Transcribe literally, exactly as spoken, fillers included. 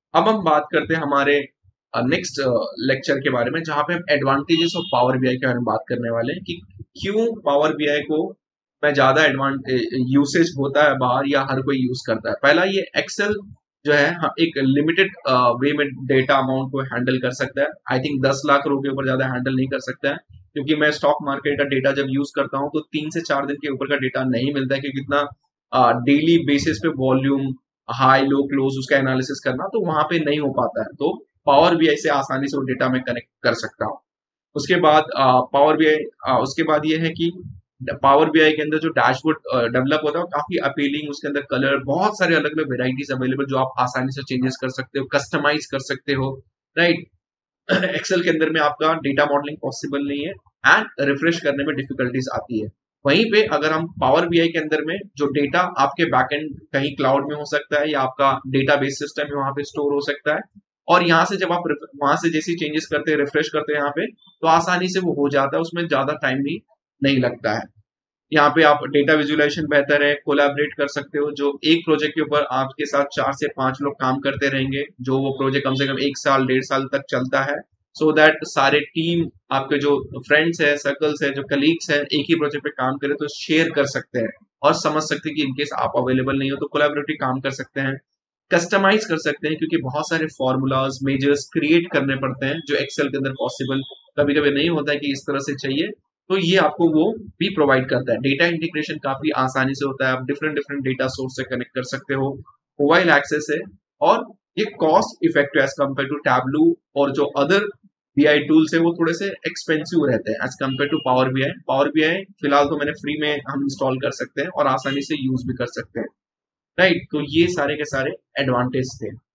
अब हम बात करते हैं हमारे नेक्स्ट लेक्चर के बारे में, जहां पे हम एडवांटेजेस ऑफ पावर बीआई के बारे में बात करने वाले हैं कि क्यों पावर बीआई को में ज्यादा एडवांटेज यूसेज होता है बाहर, या हर कोई यूज करता है। पहला, ये एक्सेल जो है हाँ, एक लिमिटेड वे में डेटा अमाउंट को हैंडल कर सकता है। आई थिंक दस लाख रो के ऊपर ज्यादा हैंडल नहीं कर सकता है, क्योंकि मैं स्टॉक मार्केट का डेटा जब यूज करता हूँ तो तीन से चार दिन के ऊपर का डेटा नहीं मिलता है, क्योंकि इतना डेली बेसिस पे वॉल्यूम, हाई लो क्लोज उसका एनालिसिस करना तो वहां पे नहीं हो पाता है। तो पावर बीआई से आसानी से वो डेटा में कनेक्ट कर सकता हूँ। उसके बाद पावर बीआई उसके बाद ये है कि पावर बीआई के अंदर जो डैशबोर्ड डेवलप होता है वो काफी अपीलिंग, उसके अंदर कलर, बहुत सारे अलग अलग वेराइटीज अवेलेबल जो आप आसानी से चेंजेस कर सकते हो, कस्टमाइज कर सकते हो, राइट। एक्सेल के अंदर में आपका डेटा मॉडलिंग पॉसिबल नहीं है एंड रिफ्रेश करने में डिफिकल्टीज आती है। वहीं पे अगर हम पावर बीआई के अंदर में जो डेटा आपके बैकएंड कहीं क्लाउड में हो सकता है, या आपका डेटाबेस सिस्टम है वहां पे स्टोर हो सकता है, और यहाँ से जब आप वहां से जैसी चेंजेस करते हैं, रिफ्रेश करते हैं यहाँ पे, तो आसानी से वो हो जाता है, उसमें ज्यादा टाइम भी नहीं लगता है। यहाँ पे आप डेटा विजुअलाइजेशन बेहतर है, कोलैबोरेट कर सकते हो। जो एक प्रोजेक्ट के ऊपर आपके साथ चार से पांच लोग काम करते रहेंगे, जो वो प्रोजेक्ट कम से कम एक साल डेढ़ साल तक चलता है, सो so दैट सारे टीम, आपके जो फ्रेंड्स है, सर्कल्स है, जो कलीग्स है, एक ही प्रोजेक्ट पे काम करे तो शेयर कर सकते हैं और समझ सकते हैं कि इनकेस आप अवेलेबल नहीं हो तो कोलैबोरेटिव काम कर सकते हैं। कस्टमाइज कर सकते हैं, क्योंकि बहुत सारे फॉर्मूलाज, मेजर्स क्रिएट करने पड़ते हैं जो एक्सेल के अंदर पॉसिबल कभी कभी नहीं होता है कि इस तरह से चाहिए, तो ये आपको वो भी प्रोवाइड करता है। डेटा इंटीग्रेशन काफी आसानी से होता है, आप डिफरेंट डिफरेंट डेटा सोर्स से कनेक्ट कर सकते हो, मोबाइल एक्सेस है, और ये cost effective as compare to Tableau और जो अदर बीआई टूल्स है वो थोड़े से एक्सपेंसिव रहते हैं as compare to power BI. Power BI फिलहाल तो मैंने फ्री में हम इंस्टॉल कर सकते हैं और आसानी से यूज भी कर सकते हैं, राइट। तो ये सारे के सारे एडवांटेज थे।